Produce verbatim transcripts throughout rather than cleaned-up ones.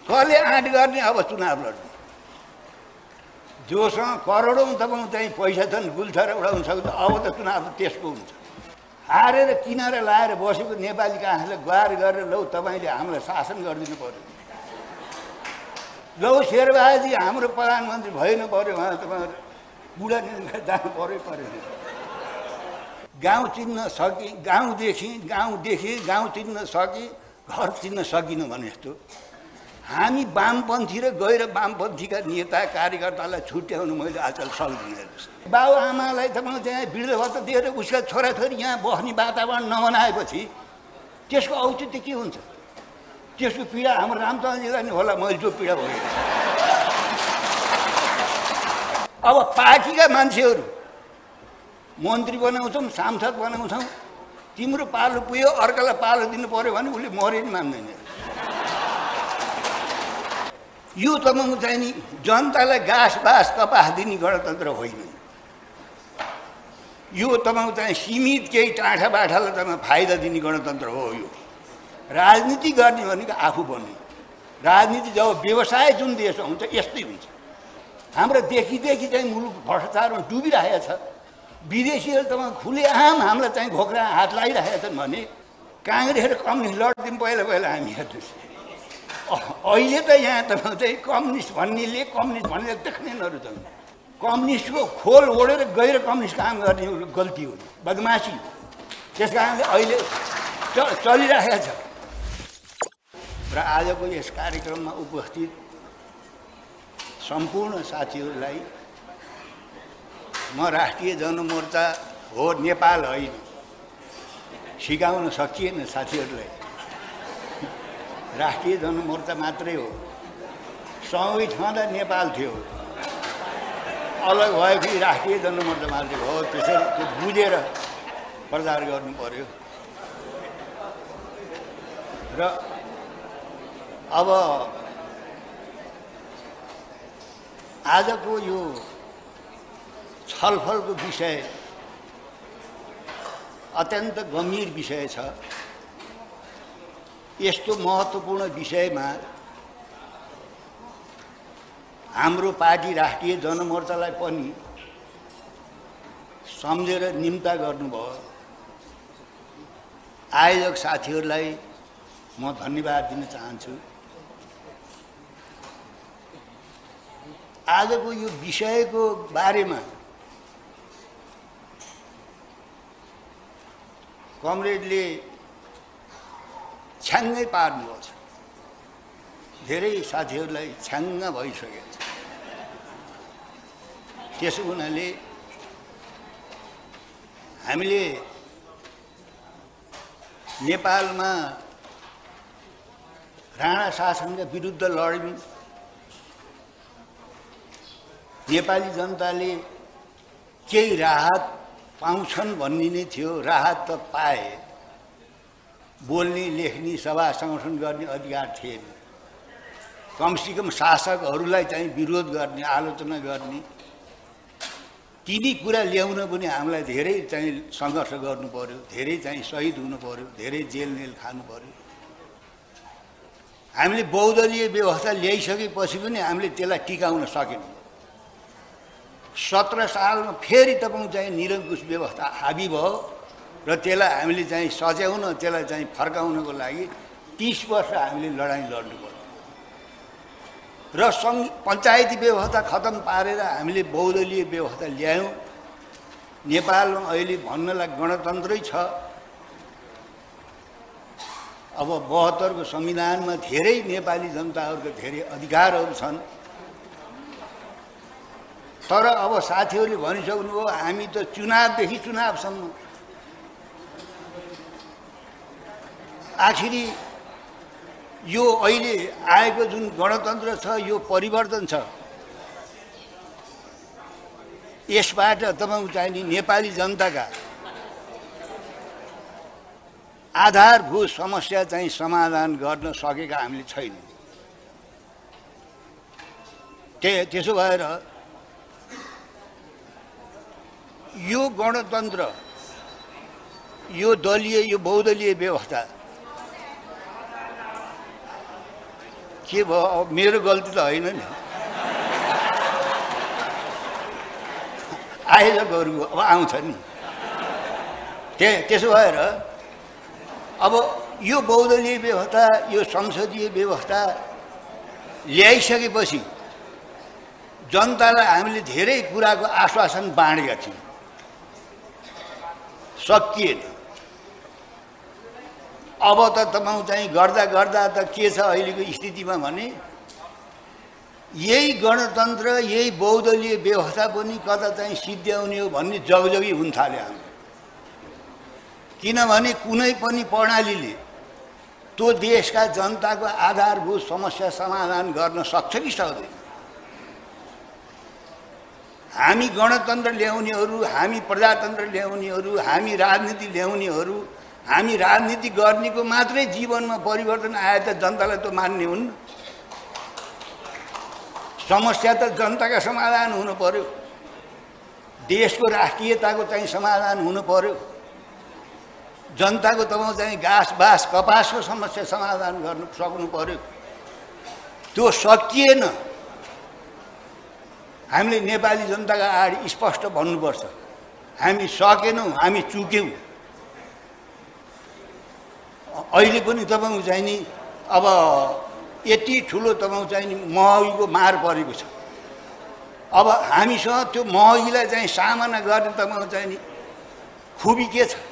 कसले आँट गर्ने अब चुनाव लड्ने जोसँग करोडौँ तपाईँ चाहिँ पैसा छन् गुल्छर उडाउन सक्छ अब त चुनाव त्यसको हुन्छ हारेर किनारा लाएर बसेको नेपालीका आँखाले गुहार गरेर लौ तपाईँले हामीलाई शासन गरिदिनु पर्यो लौ शेरबहादुर हाम्रो प्रधानमन्त्री भएन पर्यो उहाँ तपाईँहरू बुढा जानु पर्यो पर्यो गाउँ चिन्न सकि गाउँदेखि गाउँदेखि गाउँ चिन्न सकि घर चिन्न सकिनु भने जस्तो हामी वामपन्थी र गैर वामपन्थीका नेता कार्यकर्तालाई छुट्याउनु मैले आजकल सक्दिनँ बाउ आमालाई तपाईँ त्यहाँ वृद्ध भत्ता दिएर उसका छोराछोरी यहाँ बस्ने वातावरण नबनाएपछि त्यसको औचित्य के हुन्छ त्यसको पीडा हाम्रो रामचन्द्रजीलाई नि होला मैले जो पीडा भयो अब पार्टीका मान्छेहरू मन्त्री बनाउँछौँ सांसद बनाउँछौँ तिम्रो पालो पुग्यो अर्कालाई पालो दिनु पर्यो भने उसले मरे नि मान्दैन यो तपाईँको चाहिँ नि जनतालाई घाँस बाँस कपास दिने गणतन्त्र होइन यो तपाईँको चाहिँ सीमित केही टाँठा बाठालाई तपाईँ फाइदा दिने गणतन्त्र हो यो राजनीति गर्ने भनेको आफू बन्ने राजनीति जब व्यवसाय जुन देशमा हुन्छ यस्तै हुन्छ हाम्रो देखिदेखि चाहिँ मुलुक भ्रष्टाचारमा डुबिरहेको छ विदेशीहरू तपाईँ खुलेआम हामीलाई चाहिँ घोक्रा हात लगाइरहेका छन् भने काङ्ग्रेस र कम्युनिस्ट लड्दिउँ पहिला पहिला हामी हेर्नुहोस् अहिले त यहाँ तपाईँ चाहिँ कम्युनिस्ट भन्नेले कम्युनिस्ट भन्ने देख्ने नरुचाउनु कम्युनिस्टको खोल ओढेर गैर कम्युनिस्ट काम गर्ने गल्ती हो बदमासी त्यस कारणले अहिले चलिरहेको छ र आजको यस कार्यक्रममा उपस्थित सम्पूर्ण साथीहरूलाई म राष्ट्रिय जनमोर्चा हो नेपाल होइन सिकाउन सकिएन साथीहरूलाई राष्ट्रिय जनमोर्चा मात्रै हो सँगै छँदा नेपाल थियो अलग भएपछि राष्ट्रिय जनमोर्चा मात्रै हो त्यसरी त्यो बुझेर प्रचार गर्नु पर्यो र अब आजको यो छलफलको विषय अत्यन्त गम्भीर विषय छ यस्तो महत्त्वपूर्ण विषयमा हाम्रो पार्टी राष्ट्रिय जनमोर्चालाई पनि सम्झेर निम्ता गर्नुभयो आयोजक साथीहरूलाई म धन्यवाद दिन चाहन्छु आजको यो विषयको बारेमा कमरेडले छ्याङ्गै पार्नुभएको छ धेरै साथीहरूलाई छ्याङ्ग भइसकेको छ त्यसो हुनाले हामीले नेपालमा राणा शासनका विरुद्ध लड्यौँ नेपाली जनताले केही राहत पाउँछन् भन्ने नै थियो राहत त पाए बोल्ने लेख्ने सभा संगठन गर्ने अधिकार थिएन कमसेकम शासकहरूलाई चाहिँ विरोध गर्ने आलोचना गर्ने तिनी कुरा ल्याउन पनि हामीलाई धेरै चाहिँ सङ्घर्ष गर्नु पर्यो धेरै चाहिँ शहीद हुनु पर्यो धेरै जेल नेल खानु पर्यो हामीले बहुदलीय व्यवस्था ल्याइसकेपछि पनि हामीले त्यसलाई टिकाउन सकेनौँ सत्र सालमा फेरि तपाईँ चाहिँ निरङ्कुश व्यवस्था हाबी भयो र त्यसलाई हामीले चाहिँ सच्याउन त्यसलाई चाहिँ फर्काउनको लागि तीस वर्ष हामीले लडाइँ लड्नु पर्यो र सङ्घ पञ्चायती व्यवस्था खतम पारेर हामीले बहुदलीय व्यवस्था ल्यायौँ नेपालमा अहिले भन्नलाई गणतन्त्रै छ अब बहत्तरको संविधानमा धेरै नेपाली जनताहरूको धेरै अधिकारहरू छन् तर अब साथीहरूले भनिसक्नुभयो हामी त चुनावदेखि चुनावसम्म आखिरी यो अहिले आएको जुन गणतन्त्र छ यो परिवर्तन छ यसबाट तपाईँ चाहिने नेपाली जनताका आधारभूत समस्या चाहिँ समाधान गर्न सकेका हामीले छैनौँ त्यसो भएर यो गणतन्त्र यो दलीय यो बहुदलीय व्यवस्था के भयो अब मेरो गल्ती त होइन नि आयोजकहरूको अब आउँछ नि ते त्यसो भएर अब यो बहुदलीय व्यवस्था यो संसदीय व्यवस्था ल्याइसकेपछि जनतालाई हामीले धेरै कुराको आश्वासन बाँडेका थियौँ सकिएन अब त तपाईँ चाहिँ गर्दा गर्दा त के छ अहिलेको स्थितिमा भने यही गणतन्त्र यही बहुदलीय व्यवस्था पनि कता चाहिँ सिद्ध्याउने हो भन्ने जगजगी हुन थाल्यो हाम्रो किनभने कुनै पनि प्रणालीले त्यो देशका जनताको आधारभूत समस्या समाधान गर्न सक्छ कि सक्दैन हामी गणतन्त्र ल्याउनेहरू हामी प्रजातन्त्र ल्याउनेहरू हामी राजनीति ल्याउनेहरू हामी राजनीति गर्नेको मात्रै जीवनमा परिवर्तन आए त जनतालाई त मान्ने हुन् समस्या त जनताका समाधान हुनु पर्यो देशको राष्ट्रियताको चाहिँ समाधान हुनु पर्यो जनताको तपाईँ चाहिँ घाँस बाँस कपासको समस्या समाधान गर्नु सक्नु पर्यो त्यो सकिएन हामीले नेपाली जनताका अगाडि स्पष्ट भन्नुपर्छ हामी सकेनौँ हामी चुक्यौँ अहिले पनि तपाईँ चाहिँ नि अब यति ठुलो तपाईँ चाहिँ नि महँगीको मार परेको छ अब हामीसँग त्यो महँगीलाई चाहिँ सामना गर्ने तपाईँ चाहिँ नि खुबी के छ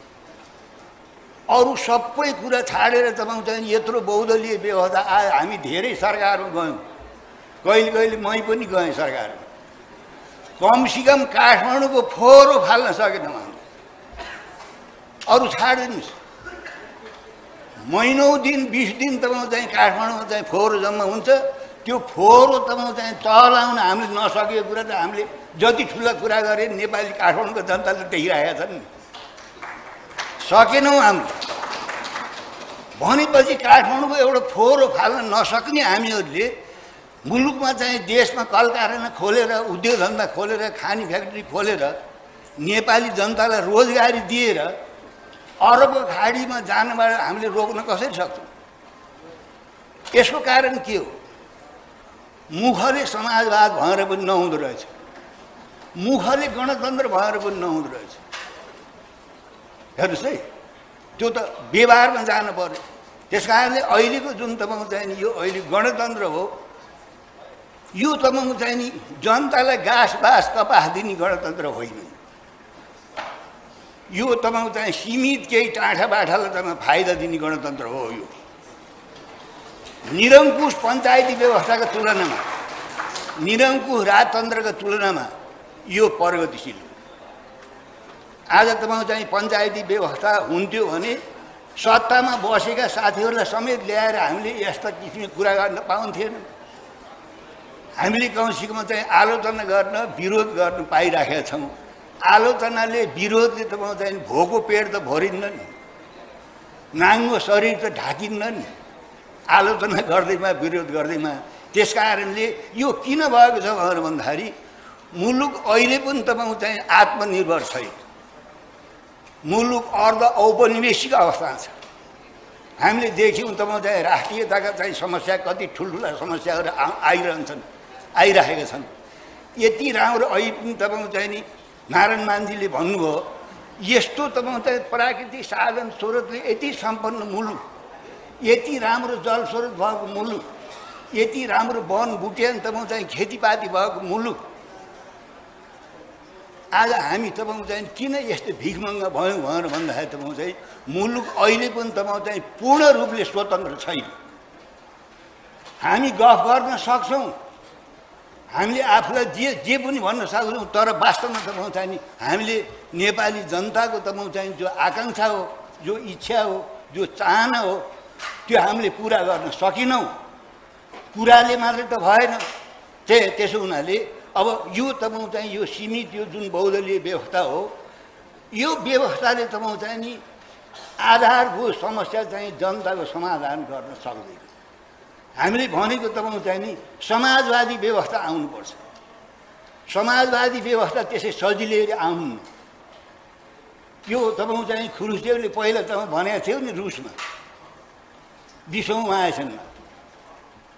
अरू सबै कुरा छाडेर तपाईँ चाहिँ यत्रो बहुदलीय व्यवस्था आयो हामी धेरै सरकारमा गयौँ कहिले कहिले मै पनि गएँ सरकारमा कमसेकम काठमाडौँको फोहोरो फाल्न सकेनौँ हामीले अरू छाडिदिनुहोस् महिनौ दिन बिस दिन तपाईँ चाहिँ काठमाडौँमा चाहिँ फोहोरो जम्मा हुन्छ त्यो फोहोरो तपाईँ चाहिँ तल आउन हामीले नसकेको कुरा त हामीले जति ठुला कुरा गरे नेपाली काठमाडौँको जनताले देखिरहेका छन् नि सकेनौँ हामीले भनेपछि काठमाडौँको एउटा फोहोरो फाल्न नसक्ने हामीहरूले मुलुकमा चाहिँ देशमा कल कारखाना खोलेर उद्योग धन्दा खोलेर खानी फ्याक्ट्री खोलेर नेपाली जनतालाई रोजगारी दिएर अरबको खाडीमा जानबाट हामीले रोक्न कसरी सक्छौँ यसको कारण के हो मुखले समाजवाद भएर पनि नहुँदो रहेछ मुखले गणतन्त्र भएर पनि नहुँदो रहेछ हेर्नुहोस् है त्यो त व्यवहारमा जानु पर्यो त्यस कारणले अहिलेको जुन तपाईँ चाहिँ नि यो अहिले गणतन्त्र हो यो तपाईँ चाहिँ नि जनतालाई घाँस बाँस कपास दिने गणतन्त्र होइन यो तपाईँ चाहिँ सीमित केही टाढा बाठालाई तपाईँ फाइदा दिने गणतन्त्र हो यो निरङ्कुश पञ्चायती व्यवस्थाको तुलनामा निरङ्कुश राजतन्त्रको तुलनामा यो प्रगतिशील आज तपाईँ चाहिँ पञ्चायती व्यवस्था हुन्थ्यो भने सत्तामा बसेका साथीहरूलाई समेत ल्याएर हामीले यस्ता किसिमको कुरा गर्न पाउँथेन हामीले कमसेकम चाहिँ आलोचना गर्न विरोध गर्न पाइराखेका छौँ आलोचनाले विरोधले तपाईँ चाहिँ भोको पेट त भरिन्न नि नाङ्गो शरीर त ढाकिन्न नि आलोचना गर्दैमा विरोध गर्दैमा त्यस कारणले यो किन भएको छ भनेर भन्दाखेरि मुलुक अहिले पनि तपाईँ चाहिँ आत्मनिर्भर छैन मुलुक अर्ध औपनिवेशिक अवस्था छ हामीले देख्यौँ तपाईँ चाहिँ राष्ट्रियताका चाहिँ समस्या कति ठुल्ठुला समस्याहरू आइरहन्छन् आइरहेका छन् यति राम्रो अहिले पनि तपाईँ चाहिँ नि नारायण मान्जीले भन्नुभयो यस्तो तपाईँ चाहिँ प्राकृतिक साधन स्रोतले यति सम्पन्न मुलुक यति राम्रो जल स्रोत भएको मुलुक यति राम्रो वन बुट्यान तपाईँ चाहिँ खेतीपाती भएको मुलुक आज हामी तपाईँ चाहिँ किन यस्तो भिखमङ्गा भयौँ भनेर भन्दाखेरि तपाईँ चाहिँ मुलुक अहिले पनि तपाईँ चाहिँ पूर्ण रूपले स्वतन्त्र छैन हामी गफ गर्न सक्छौँ हामीले आफूलाई जे जे पनि भन्न सक्छौँ तर वास्तवमा तपाईँ चाहिँ नि हामीले नेपाली जनताको तपाईँ चाहिँ जो आकाङ्क्षा हो जो इच्छा हो जो चाहना हो त्यो हामीले पुरा गर्न सकेनौँ कुराले मात्रै त भएन त्यही त्यसो हुनाले अब यो तपाईँ चाहिँ यो सीमित यो जुन बहुदलीय व्यवस्था हो यो व्यवस्थाले तपाईँ चाहिँ नि आधारभूत समस्या चाहिँ जनताको समाधान गर्न सक्दैन हामीले भनेको तपाईँ चाहिँ नि समाजवादी व्यवस्था आउनुपर्छ समाजवादी व्यवस्था त्यसै सजिलै आउनु यो तपाईँ चाहिँ खुरुसेवले पहिला तपाईँ भनेको थियो नि रुसमा बिसौँ महासनमा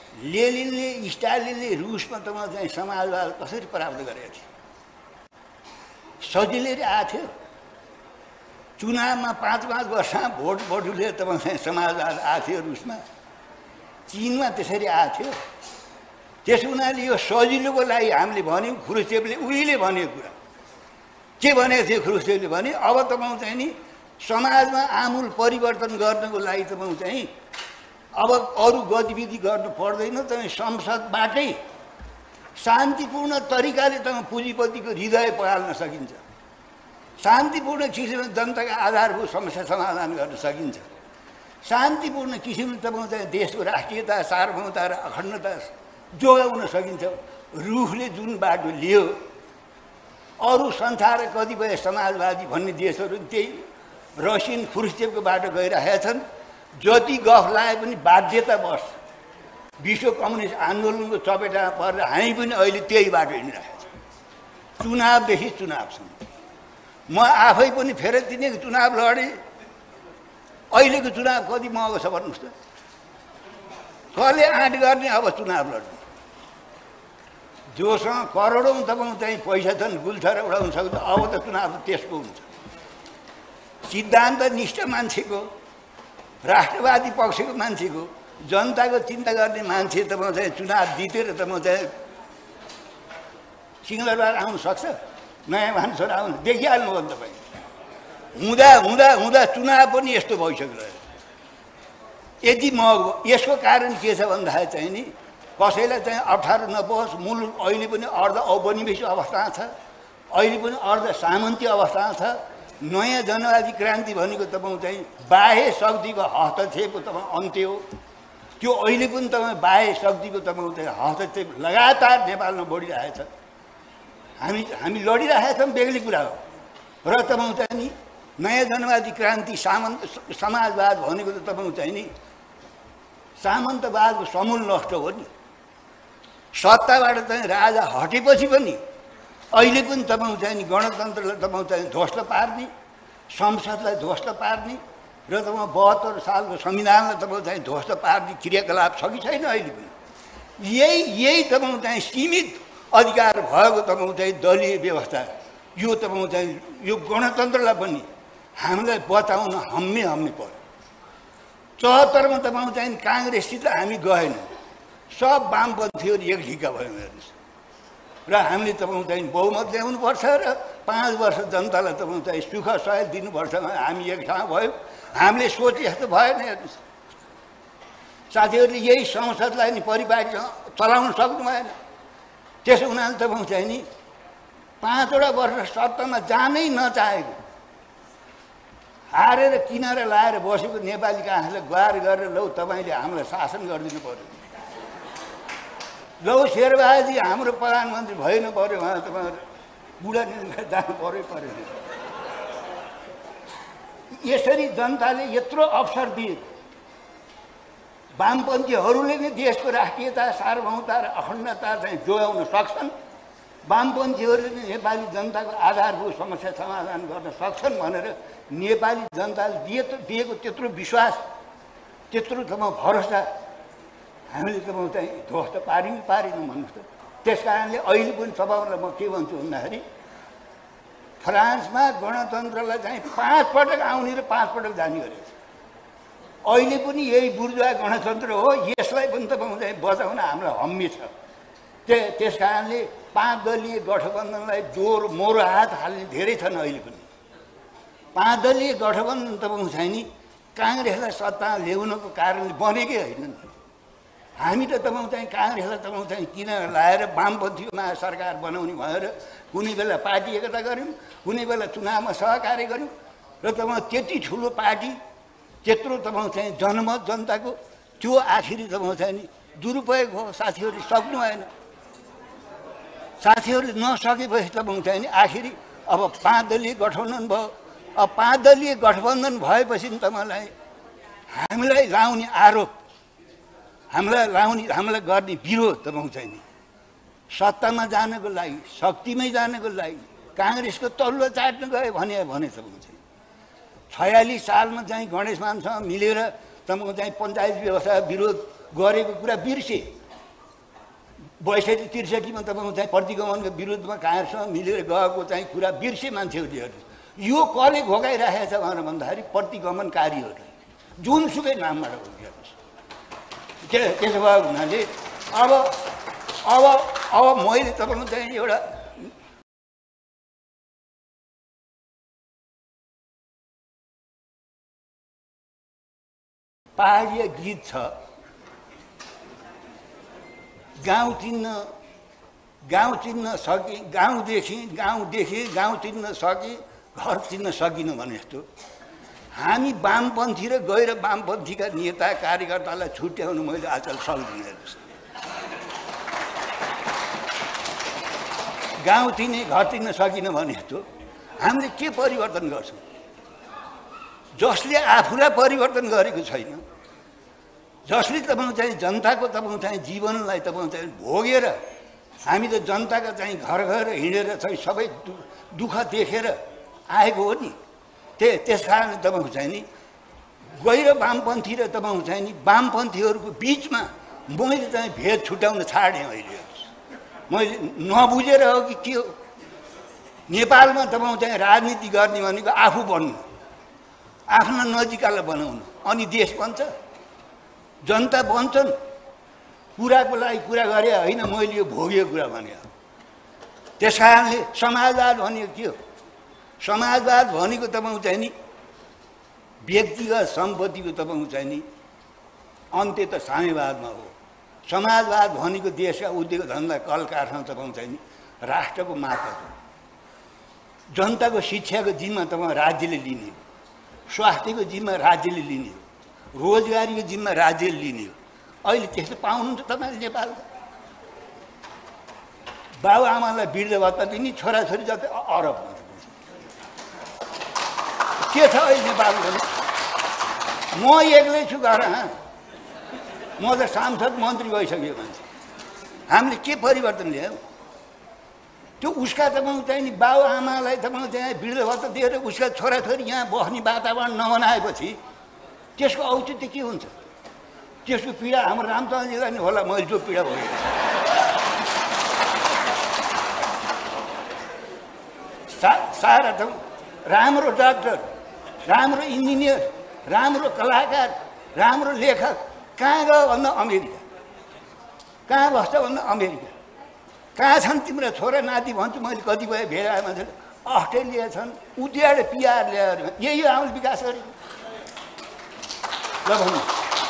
लेनिनले स्टालिनले रुसमा तपाईँ चाहिँ समाजवाद कसरी प्राप्त गरेका थिए? सजिलै आएको थियो। चुनावमा पाँच पाँच वर्षमा भोट बटुले तपाईँ चाहिँ समाजवाद आएको थियो रुसमा। चीनमा त्यसरी आएको थियो। त्यस हुनाले यो सजिलोको लागि हामीले भन्यौँ। ख्रुश्चेभले उहिले भनेको कुरा के भनेको थियो? ख्रुश्चेभले भने अब तपाईँ चाहिँ नि समाजमा आमूल परिवर्तन गर्नको लागि तपाईँ चाहिँ अब अरू गतिविधि गर्नु पर्दैन। तपाईँ संसदबाटै शान्तिपूर्ण तरिकाले तपाईँ पुँजीपतिको हृदय पगाल्न सकिन्छ। शान्तिपूर्ण किसिमले जनताका आधारभूत समस्या समाधान गर्न सकिन्छ। शान्तिपूर्ण किसिमले तपाईँ चाहिँ देशको राष्ट्रियता, सार्वभौमता र अखण्डता जोगाउन सकिन्छ। रुसले जुन बाटो लियो, अरू संसार कतिपय समाजवादी भन्ने देशहरू त्यही रसियन ख्रुश्चेभको बाटो गइरहेका छन्। जति गफ लाए पनि बाध्यतावश विश्व कम्युनिस्ट आन्दोलनको चपेटामा परेर हामी पनि अहिले त्यही बाटो हिँडिरहेका छौँ। चुनावदेखि चुनावसम्म म आफै पनि फेरि तिनीको चुनाव लडेँ। अहिलेको चुनाव कति महँगो छ भन्नुहोस् त? कसले आँट गर्ने अब चुनाव लड्ने? जोसँग करोडौँ तपाईँ चाहिँ पैसा छन्, गुल्छर उडाउन सक्छ, अब त चुनाव त त्यसको हुन्छ। सिद्धान्त निष्ठ मान्छेको, राष्ट्रवादी पक्षको मान्छेको, जनताको चिन्ता गर्ने मान्छे तपाईँ चाहिँ चुनाव जितेर तपाईँ चाहिँ सिंहदरबार आउनु सक्छ? नयाँ मान्छेहरू आउनु देखिहाल्नु हो तपाईँ। हुँदा हुँदा हुँदा चुनाव पनि यस्तो भइसक्यो। यति महँगो। यसको कारण के छ भन्दाखेरि चाहिँ नि कसैलाई चाहिँ अप्ठ्यारो नपरोस्। मुलुक अहिले पनि अर्ध औपनिवेशिक अवस्थामा छ, अहिले पनि अर्ध सामन्ती अवस्थामा छ। नयाँ जनवादी क्रान्ति भनेको तपाईँ चाहिँ बाह्य शक्तिको हस्तक्षेपको तपाईँ अन्त्य हो। त्यो अहिले पनि तपाईँ बाह्य शक्तिको तपाईँ चाहिँ हस्तक्षेप लगातार नेपालमा बढिरहेछ। हामी हामी लडिरहेका छौँ, बेग्लै कुरा हो। र तपाईँ चाहिँ नि नयाँ जनवादी क्रान्ति सामन्त समाजवाद भनेको त तपाईँ चाहिँ नि सामन्तवादको समूल नष्ट हो नि। सत्ताबाट चाहिँ राजा हटेपछि पनि अहिले पनि तपाईँ चाहिँ नि गणतन्त्रलाई तपाईँ चाहिँ ध्वस्त पार्ने, संसदलाई ध्वस्त पार्ने र तपाईँ बहत्तर सालको संविधानलाई तपाईँ चाहिँ ध्वस्त पार्ने क्रियाकलाप छ कि छैन? अहिले पनि यही यही तपाईँ चाहिँ सीमित अधिकार भएको तपाईँ चाहिँ दलीय व्यवस्था, यो तपाईँ चाहिँ यो गणतन्त्रलाई पनि हामीलाई बचाउन हम्मे हम्मे पर्यो। चौहत्तरमा तपाईँ चाहिँ काङ्ग्रेससित हामी गएनौँ, सब वामपन्थीहरू एक ढिक्का भयौँ हेर्नुहोस्। र हामीले तपाईँ चाहिँ बहुमत ल्याउनुपर्छ र पाँच वर्ष जनतालाई तपाईँ चाहिँ सुख सहयोग दिनुपर्छ। हामी एक ठाउँ भयौँ, हामीले सोचे जस्तो भएन हेर्नुहोस्। साथीहरूले यही संसदलाई नि परिपाटी चलाउन सक्नु भएन। त्यसो हुनाले तपाईँ चाहिँ नि पाँचवटा वर्ष सत्तामा जानै नचाहेको, हारेर किनारा लाएर बसेको नेपाली काँसलाई गुहार गरेर लौ तपाईँले हामीलाई शासन गरिदिनु पर्यो, लौ शेरबहादुर हाम्रो प्रधानमन्त्री भएन पर्यो, उहाँ तपाईँहरू बुढा निर्णय जानु पर्यो पर्यो। यसरी जनताले यत्रो अवसर दिए। वामपन्थीहरूले नै देशको राष्ट्रियता, सार्वभौमता र अखण्डता चाहिँ जोगाउन सक्छन्। वामपन्थीहरूले नै नेपाली जनताको आधारभूत समस्या समाधान गर्न सक्छन् भनेर नेपाली जनताले दिए दिएको त्यत्रो विश्वास, त्यत्रो तपाईँ भरोसा हामीले तपाईँ चाहिँ ध्वस्त पारि पारेनौँ भन्नुहोस् त। त्यस कारणले अहिले पनि तपाईँहरूलाई म के भन्छु भन्दाखेरि फ्रान्समा गणतन्त्रलाई चाहिँ पाँच पटक आउने र पाँच पटक जाने गरेको छ। अहिले पनि यही बुर्जुवा गणतन्त्र हो। यसलाई पनि तपाईँ चाहिँ बचाउन हामीलाई हम्मे छ। त्य त्यस कारणले पाँच दलीय गठबन्धनलाई जोर मोरो हात हाल्ने धेरै छन्। अहिले पनि पाँच दलीय गठबन्धन तपाईँ चाहिँ नि काङ्ग्रेसलाई सत्ता ल्याउनको कारणले बनेकै होइन नि। हामी त तपाईँ चाहिँ काङ्ग्रेसलाई तपाईँ चाहिँ किन लाएर वामपन्थीमा सरकार बनाउने भएर कुनै बेला पार्टी एकता गऱ्यौँ, कुनै बेला चुनावमा सहकार्य गऱ्यौँ र तपाईँ त्यति ठुलो पार्टी, त्यत्रो तपाईँ चाहिँ जनमत जनताको, त्यो आखिरी तपाईँ चाहिँ नि दुरुपयोग हो। साथीहरूले सक्नु भएन। साथीहरूले नसकेपछि तपाईँ चाहिँ नि आखिरी अब पाँच दलीय गठबन्धन भयो। अब पाँच दलीय गठबन्धन भएपछि तपाईँलाई हामीलाई लाउने आरोप, हामीलाई लाउने हामीलाई गर्ने विरोध तपाईँ चाहिँ नि सत्तामा जानको लागि, शक्तिमै जानको लागि काङ्ग्रेसको तल्लो चाट्न गयो भने भने तपाईँ चाहिँ छयालिस सालमा चाहिँ गणेश मानसँग मिलेर तपाईँको चाहिँ पञ्चायत व्यवस्था विरोध गरेको कुरा बिर्से। बैसठी त्रिसठीमा तपाईँको चाहिँ प्रतिगमनको विरुद्धमा काङ्ग्रेससँग मिलेर गएको चाहिँ कुरा बिर्से मान्छेहरूले यो कसले घोकाइराखेको छ भनेर भन्दाखेरि प्रतिगमनकारीहरू जुनसुकै नामबाट घोकिरहेको छ। त्यसो भएको हुनाले अब अब अब मैले तपाईँको चाहिँ एउटा पहाडीय गीत छ, गाउँ चिन्न गाउँ चिन्न सकि गाउँदेखि गाउँदेखि गाउँ चिन्न सकि घर चिन्न सकिनँ भने जस्तो हामी वामपन्थी र गैर वामपन्थीका नेता कार्यकर्तालाई छुट्याउनु मैले आजकल सक्दिनँ हेर्नुहोस्। गाउँ चिन्ने घर चिन्न सकिनँ भने जस्तो हामीले के परिवर्तन गर्छौँ? जसले आफूलाई परिवर्तन गरेको छैन, जसले तपाईँको चाहिँ जनताको तपाईँको चाहिँ जीवनलाई तपाईँको चाहिँ भोगेर हामी त जनताका चाहिँ घर घर हिँडेर चाहिँ सबै दुःख देखेर आएको हो नि। त्यही त्यस कारण तपाईँको चाहिँ नि गैर वामपन्थी र तपाईँको चाहिँ नि वामपन्थीहरूको बिचमा मैले चाहिँ भेद छुट्याउन छाडेँ। अहिले मैले नबुझेर हो कि के हो? नेपालमा तपाईँको चाहिँ राजनीति गर्ने भनेको आफू बन्नु, आफ्ना नजिकालाई बनाउनु, अनि देश बन्छ, जनता बन्छन्। कुराको लागि कुरा गरे होइन, मैले यो भोगेको कुरा भने। त्यस कारणले समाजवाद भनेको के हो? समाजवाद भनेको तपाईँको चाहिँ नि व्यक्तिगत सम्पत्तिको तपाईँको चाहिँ नि अन्त्य त साम्यवादमा हो। समाजवाद भनेको देशका उद्योग धन्दा कल कारखाना तपाईँको चाहिँ नि राष्ट्रको मात्र हो। जनताको शिक्षाको जिम्मा तपाईँ राज्यले लिने हो, स्वास्थ्यको जिम्मा राज्यले लिने हो, रोजगारीको जिम्मा राज्यले लिने हो। अहिले त्यस्तो पाउनुहुन्छ तपाईँले नेपालमा? बाबुआमालाई वृद्ध भत्ता दिने, छोराछोरी जति अरब के छ अहिले नेपालमा? म एक्लै छु घरमा, म त सांसद मन्त्री भइसक्यो मान्छे। हामीले के परिवर्तन ल्यायौँ? त्यो उसका तपाईँको चाहिँ नि बाबुआमालाई तपाईँको चाहिँ वृद्ध भत्ता दिएर उसका छोराछोरी यहाँ बस्ने वातावरण नबनाएपछि त्यसको औचित्य के हुन्छ? त्यसको पीडा हाम्रो रामचन्द्रजीलाई नि होला, मैले जो पीडा भयो। सा सारा त राम्रो डाक्टर, राम्रो इन्जिनियर, राम्रो कलाकार, राम्रो लेखक कहाँ गयो भन्दा अमेरिका। कहाँ बस्छ भन्दा अमेरिका। कहाँ छन् तिम्रो छोरा नाति भन्छु मैले कतिपय भेडाए मान्छेले? अस्ट्रेलिया छन्, उद्याएर पिआर ल्याएर। यही हो हामीले विकास गरेको। ल भन्नु,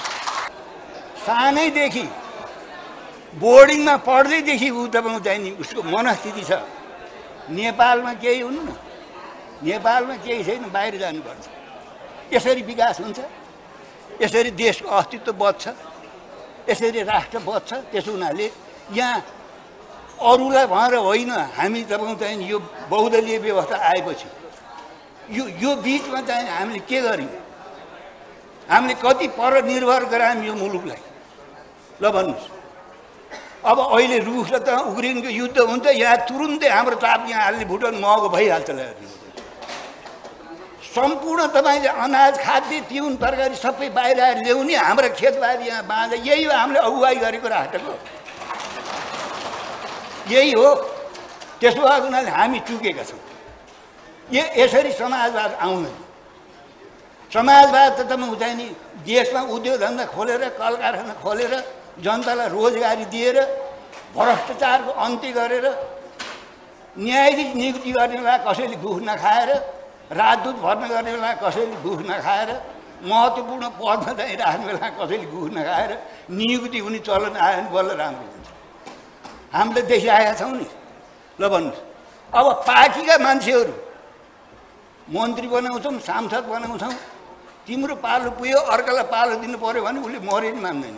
सानैदेखि बोर्डिङमा पढ्दैदेखि ऊ तपाईँको चाहिँ नि उसको मनस्थिति छ नेपालमा केही हुनु न, नेपालमा केही छैन, बाहिर जानुपर्छ। यसरी विकास हुन्छ, यसरी देशको अस्तित्व बच्छ, यसरी राष्ट्र बच्छ। त्यसो हुनाले यहाँ अरूलाई भनेर होइन, हामी तपाईँको चाहिँ यो बहुदलीय व्यवस्था आएपछि यो यो बिचमा चाहिँ हामीले के गर्यौँ? हामीले कति परनिर्भर गरायौँ यो मुलुकलाई? ल भन्नुहोस्। अब अहिले रुस र त उक्रेनको युद्ध हुन्छ, यहाँ तुरुन्तै हाम्रो ताप यहाँ हाल्ने भुटान महँगो भइहाल्छ। सम्पूर्ण तपाईँले अनाज, खाद्य, तिउन, तरकारी सबै बाहिर आएर ल्याउने, हाम्रो खेतबारी यहाँ बाँझ। यही हो हामीले अगुवाई गरेको राष्ट्रको, यही हो। त्यसो भएको हुनाले हामी चुकेका छौँ। यो यसरी समाजवाद आउँदैन। समाजवाद त तपाईँको चाहिँ नि देशमा उद्योग धन्दा खोलेर, कल कारखाना खोलेर, जनतालाई रोजगारी दिएर, भ्रष्टाचारको अन्त्य गरेर, न्यायाधीश नियुक्ति गर्ने बेला कसैले घुस नखाएर, राजदूत भर्ना गर्ने बेला कसैले घुस नखाएर, महत्त्वपूर्ण पदमा चाहिँ राख्ने बेला कसैले घुस नखाएर नियुक्ति हुने चलन आयो भने बल्ल राम्रो हुन्छ। हामीले देखिआएका छौँ नि। ल भन्नुहोस्, अब पार्टीका मान्छेहरू मन्त्री बनाउँछौँ, सांसद बनाउँछौँ, तिम्रो पालो पुग्यो अर्कालाई पालो दिनु पऱ्यो भने उसले मरे नि मान्दैन।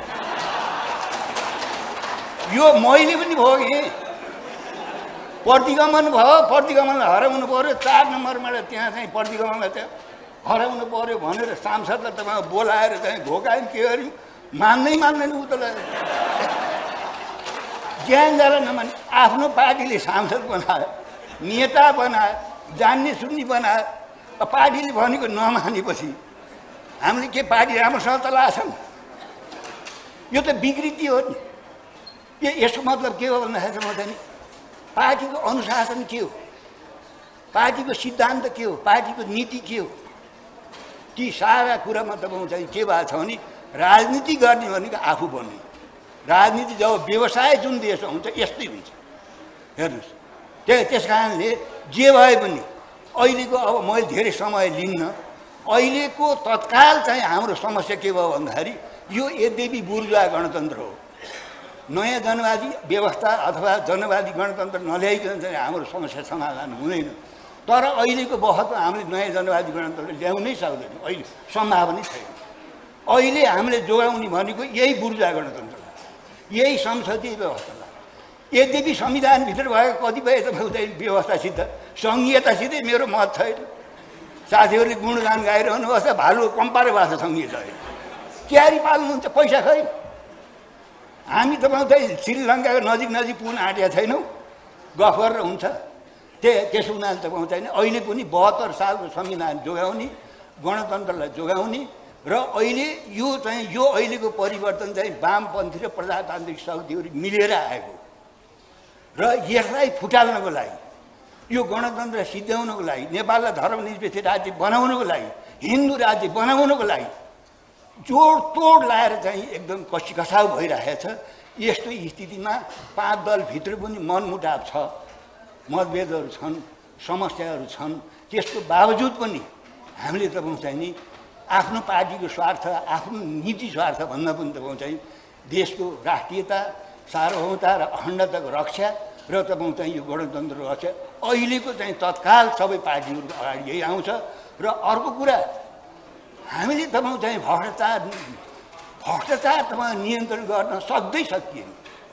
यो मैले पनि भोगेँ। प्रतिगमन भयो, प्रतिगमनलाई हराउनु पऱ्यो, चार नम्बरबाट त्यहाँ चाहिँ प्रतिगमनलाई त्यहाँ हराउनु पऱ्यो भनेर सांसदलाई तपाईँ बोलाएर चाहिँ घोकायौँ, के गर्यौँ? मान्दै मान्दैन उ त। ज्यान जाला नमाने आफ्नो पार्टीले सांसद बनायो, नेता बनायो, जान्ने सुन्ने बनायो। पार्टीले भनेको नमानेपछि हामीले के पार्टी राम्रोसँग चलाएछौँ? यो त विकृति हो नि। यो यसको मतलब के हो भन्दाखेरि म चाहिँ नि पार्टीको अनुशासन के हो, पार्टीको सिद्धान्त के हो, पार्टीको नीति के हो, ती सारा कुरामा तपाईँ चाहिँ के भएको छ भने राजनीति गर्ने भनेको आफू बन्नु। राजनीति जब व्यवसाय जुन देशमा हुन्छ यस्तै हुन्छ। हेर्नुहोस्, त्यही त्यस कारणले जे भए पनि अहिलेको, अब मैले धेरै समय लिन्न, अहिलेको तत्काल चाहिँ हाम्रो समस्या के भयो भन्दाखेरि यो यद्यपि बुर्जुवा गणतन्त्र हो, नयाँ जनवादी व्यवस्था अथवा जनवादी गणतन्त्र नल्याइकन चाहिँ हाम्रो समस्या समाधान हुँदैन। तर अहिलेको बखतमा हामीले नयाँ जनवादी गणतन्त्र ल्याउनै सक्दैनौँ, अहिले सम्भावनै छैन। अहिले हामीले जोगाउने भनेको यही बुर्जुवा गणतन्त्रलाई, यही संसदीय व्यवस्थालाई। यद्यपि संविधानभित्र भएको कतिपय तपाईँ व्यवस्थासित सङ्घीयतासितै मेरो मत छैन। साथीहरूले गुणगान गाइरहनु पर्छ, भालु कम्पारे भएको छ सङ्घीय छैन, क्यारी पाल्नुहुन्छ पैसा खै। हामी तपाईँ चाहिँ श्रीलङ्काको नजिक नजिक पुग्न आँटेका छैनौँ, गफ गरेर हुन्छ। त्यही त्यसो हुनाले तपाईँ चाहिँ अहिले पनि बहत्तर सालको संविधान जोगाउने, गणतन्त्रलाई जोगाउने र अहिले यो चाहिँ यो अहिलेको परिवर्तन चाहिँ वामपन्थी र प्रजातान्त्रिक शक्तिहरू मिलेर आएको र यसलाई फुटाल्नको लागि, यो गणतन्त्र सिद्ध्याउनको लागि, नेपाललाई धर्मनिरपेक्ष राज्य बनाउनको लागि, हिन्दू राज्य बनाउनको लागि जोडतोड लाएर चाहिँ एकदम कसी कसाउ भइरहेछ। यस्तो स्थितिमा पाँच दलभित्र पनि मनमुटाव छ, मतभेदहरू छन्, समस्याहरू छन्। त्यसको बावजुद पनि हामीले तपाईँ चाहिँ नि आफ्नो पार्टीको स्वार्थ, आफ्नो नीति स्वार्थ भन्दा पनि तपाईँ चाहिँ देशको राष्ट्रियता, सार्वभौमता र अखण्डताको रक्षा र तपाईँ चाहिँ यो गणतन्त्रको रक्षा अहिलेको चाहिँ तत्काल सबै पार्टीहरूको अगाडि यही आउँछ। र अर्को कुरा, हामीले तपाईँ चाहिँ भ्रष्टाचार भ्रष्टाचार तपाईँ नियन्त्रण गर्न सक्दै सकिएन।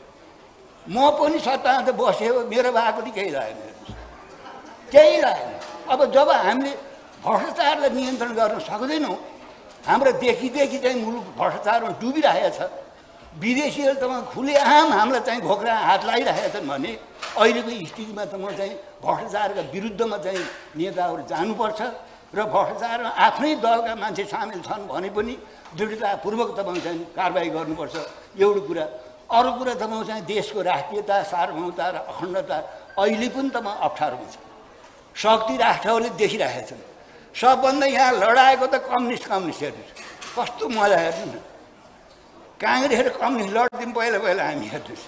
म पनि सत्तामा त बसेँ, मेरो भएको पनि केही लागेन, केही लागेन। अब जब हामीले भ्रष्टाचारलाई नियन्त्रण गर्न सक्दैनौँ, हाम्रो देखिदेखि चाहिँ मुलुक भ्रष्टाचारमा डुबिरहेको छ, विदेशीहरू तपाईँ खुलेआम हामीलाई चाहिँ घोक्रा हात लगाइरहेका छन् भने अहिलेको स्थितिमा त म चाहिँ भ्रष्टाचारका विरुद्धमा चाहिँ नेताहरू जानुपर्छ र भ्रष्टाचारमा आफ्नै दलका मान्छे सामेल छन् भने पनि दृढतापूर्वक तपाईँ चाहिँ कारबाही गर्नुपर्छ, एउटा कुरा। अरू कुरा तपाईँ चाहिँ देशको राष्ट्रियता, सार्वभौमता र अखण्डता अहिले पनि तपाईँ अप्ठ्यारोमा छ। शक्ति राष्ट्रहरूले देखिरहेका छन्। सबभन्दा यहाँ लडाएको त कम्युनिस्ट कम्युनिस्टहरू कस्तो मजा हेर्नु न, काङ्ग्रेस र कम्युनिस्ट लड्थ्यौँ पहिला पहिला हामी। हेर्नुहोस्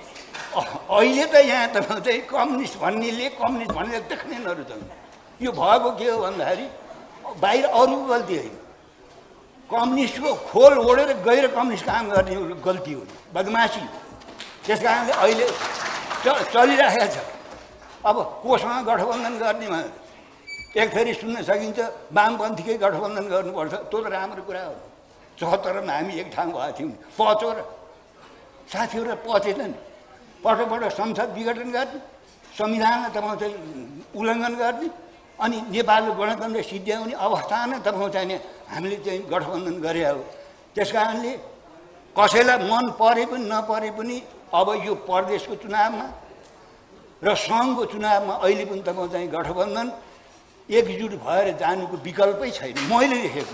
अहिले त यहाँ तपाईँ चाहिँ कम्युनिस्ट भन्नेले कम्युनिस्ट भन्ने देख्ने नरुचाउनु। यो भएको के हो भन्दाखेरि बाहिर अरूको गल्ती होइन, कम्युनिस्टको खोल ओढेर गैर कम्युनिस्ट काम गर्ने गल्ती हो, बदमासी। त्यस कारणले अहिले च चलिरहेको छ। अब कोसँग गठबन्धन गर्नेमा एक थरी सुन्न सकिन्छ वामपन्थीकै गठबन्धन गर्नुपर्छ, त्यो त राम्रो कुरा हो। चौहत्तरमा हामी एक ठाउँ भएको थियौँ, पचो र साथीहरूलाई पचेन नि। पटक पटक संसद विघटन गर्ने, संविधानलाई तपाईँ चाहिँ उल्लङ्घन गर्ने, अनि नेपालको गणतन्त्र सिद्ध्याउने अवस्थामा तपाईँ चाहिँ हामीले चाहिँ गठबन्धन गरे हो। त्यस कारणले कसैलाई मन परे पनि नपरे पनि अब यो प्रदेशको चुनावमा र सङ्घको चुनावमा अहिले पनि तपाईँ चाहिँ गठबन्धन एकजुट भएर जानुको विकल्पै छैन, मैले देखेको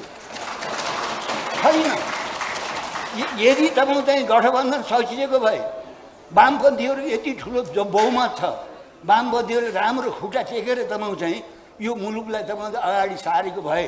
छैन। यदि तपाईँ चाहिँ गठबन्धन सकिएको भए, वामपन्थीहरू यति ठुलो बहुमत छ, वामपन्थीहरू राम्रो खुट्टा टेकेर तपाईँ चाहिँ यो मुलुकलाई तपाईँ अगाडि सारेको भए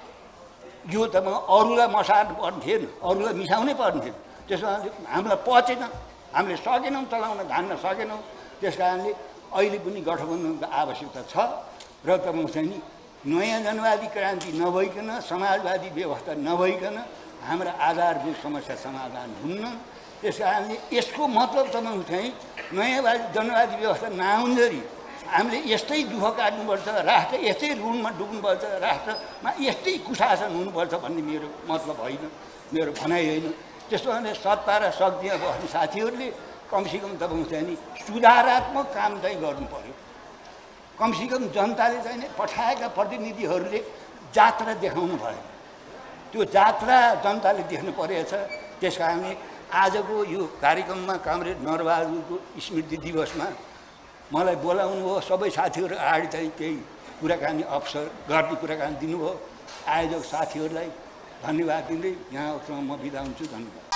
यो तपाईँ अरूलाई मसार्नु पर्ने थिएन, अरूलाई मिसाउनै पर्ने थिएन। त्यसमा हामीलाई पचेन, हामीले सकेनौँ चलाउन, धान्न सकेनौँ। त्यस कारणले अहिले पनि गठबन्धनको आवश्यकता छ र तपाईँ चाहिँ नि नयाँ जनवादी क्रान्ति नभइकन, समाजवादी व्यवस्था नभइकन हाम्रा आधारभूत समस्या समाधान हुन्न। त्यस कारणले यसको मतलब तपाईँ चाहिँ नयाँ जनवादी व्यवस्था नआउँदाखेरि हामीले यस्तै दुःख काट्नुपर्छ, राष्ट्र यस्तै ऋणमा डुब्नुपर्छ, राष्ट्रमा यस्तै कुशासन हुनुपर्छ भन्ने मेरो मतलब होइन, मेरो भनाइ होइन। त्यसो भने सत्ता र शक्तिमा बस्ने साथीहरूले कमसेकम तपाईँ चाहिँ नि सुधारात्मक काम चाहिँ गर्नु पर्यो। कमसेकम जनताले चाहिँ पठाएका प्रतिनिधिहरूले जात्रा देखाउनु भयो, त्यो जात्रा जनताले देख्नु परेछ। त्यस कारणले आजको यो कार्यक्रममा कामरेड नरबहादुरको स्मृति दिवसमा मलाई बोलाउनु हो, सबै साथीहरू अगाडि चाहिँ केही कुराकानी अवसर गर्ने कुराकानी दिनुभयो। आयोजक साथीहरूलाई धन्यवाद दिँदै यहाँसँग म बिदा हुन्छु। धन्यवाद।